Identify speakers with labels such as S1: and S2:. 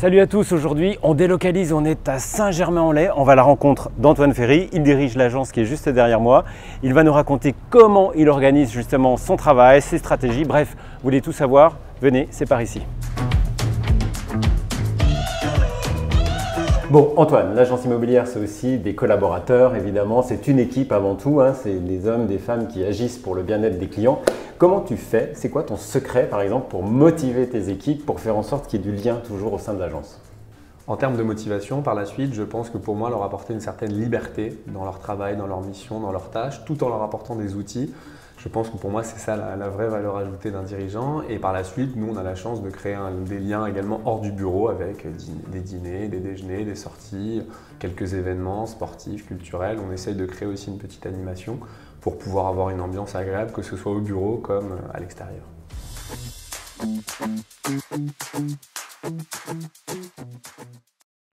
S1: Salut à tous, aujourd'hui on délocalise, on est à Saint-Germain-en-Laye, on va à la rencontre d'Antoine Ferry, il dirige l'agence qui est juste derrière moi. Il va nous raconter comment il organise justement son travail, ses stratégies, bref, vous voulez tout savoir, venez, c'est par ici. Bon, Antoine, l'agence immobilière, c'est aussi des collaborateurs, évidemment. C'est une équipe avant tout, hein. C'est des hommes, des femmes qui agissent pour le bien-être des clients. Comment tu fais? C'est quoi ton secret, par exemple, pour motiver tes équipes, pour faire en sorte qu'il y ait du lien toujours au sein de l'agence?
S2: En termes de motivation, par la suite, je pense que pour moi, leur apporter une certaine liberté dans leur travail, dans leur mission, dans leurs tâches, tout en leur apportant des outils. Je pense que pour moi, c'est ça la vraie valeur ajoutée d'un dirigeant. Et par la suite, nous, on a la chance de créer des liens également hors du bureau avec des dîners, des déjeuners, des sorties, quelques événements sportifs, culturels. On essaye de créer aussi une petite animation pour pouvoir avoir une ambiance agréable, que ce soit au bureau comme à l'extérieur.